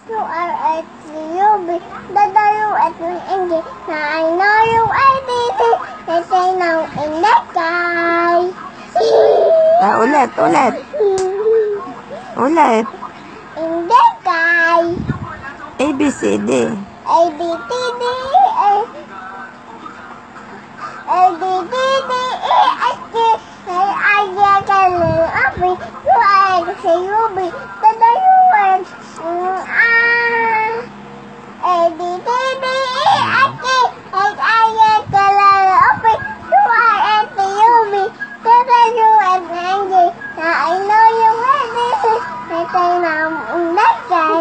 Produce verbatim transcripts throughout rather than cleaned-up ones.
You are at the U B, the W at the N G. Now I know you are busy. They say now in the sky. Ah, ulit, ulit. Ulit. In the sky. A, B, C, D. A, B, C, D, A. A, B, C, D, E, F, G. Say I get a little of me. You are at the U B, the W at Ah. A, B, C, D, E, F, G. Say I get a little of me. You are at the U B, the W at N G. Now I know you are busy. They say now in the sky.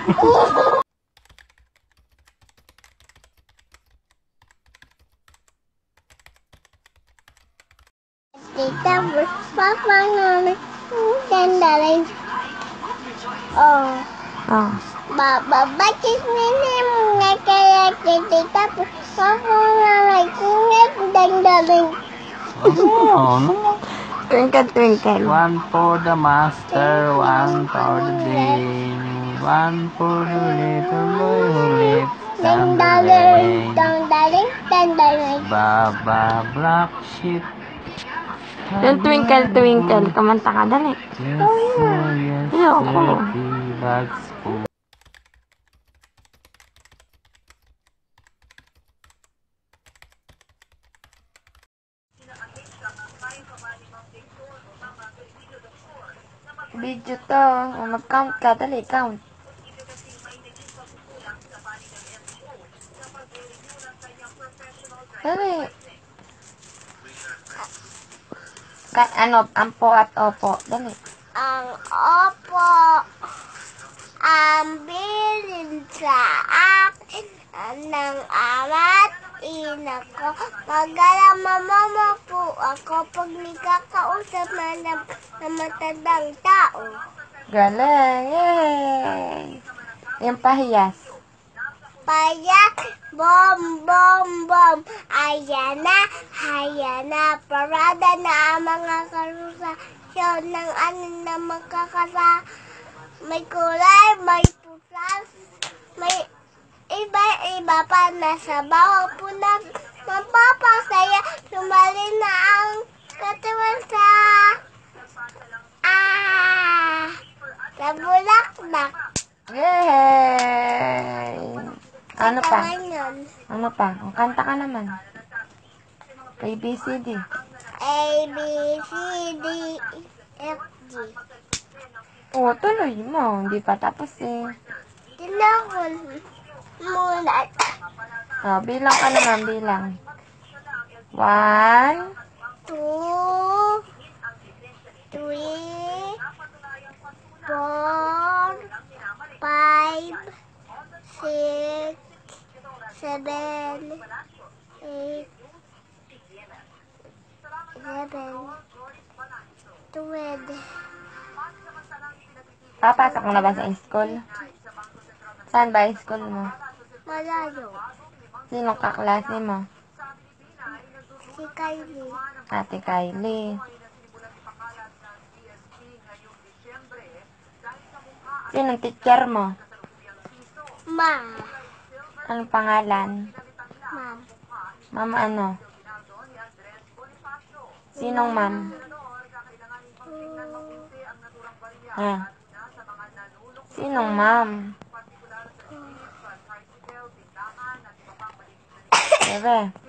Tita, papa namin, dandaling. Oh, Oh. baba, bakit ninim nga kaya tita, papa namin, kungit dandaling. Oh, no. Twinkle, twinkle. One for the master, one for the day, one for the little boy who lives down the Dandaling, lane. dandaling, dandaling. Baba, black sheep. Yung twinkle, twinkle. Kumanta ka, dali. Yes, sir, yes, Ayoko. sir, that's cool. Video to. Mag-count ka, dali, count. Dali. Ka ano, ampo at opo. Dali. Ang opo, ang bilin sa akin ng ama't ina ko. Mag-alama mo po ako pag nagkakausap na ng na matandang tao. Galing. Yay! Yung pahiyas. Payak, bom, bom, bom. Ayan na, ayan na. Parada na ang mga karusasyon ng ano na magkakasa. May kulay, may putas, may iba-iba pa na sa bawang punag. Mapapasaya, sumali na ang katawan sa ah, sa bulaklak. Yay! Ano pa? Ngayon, Ano pa? Ang kanta ka naman. A, B, C, D. A, B, C, D, E, F, G. Oo, tuloy mo. Hindi pa tapos eh. Tinakol muna. Oh, bilang ka naman, bilang. One, Two, three, four, five, six, seven, eight, eleven, twelve. papasok mo na ba sa school? Saan ba school mo? Malayo. Sinong kaklase mo? Si Kylie. Ate Kylie. Sinong teacher mo? Ma. Anong pangalan? Ma'am. Ma'am ano? Sinong ma'am? Ha? Sinong ma'am? Bebe.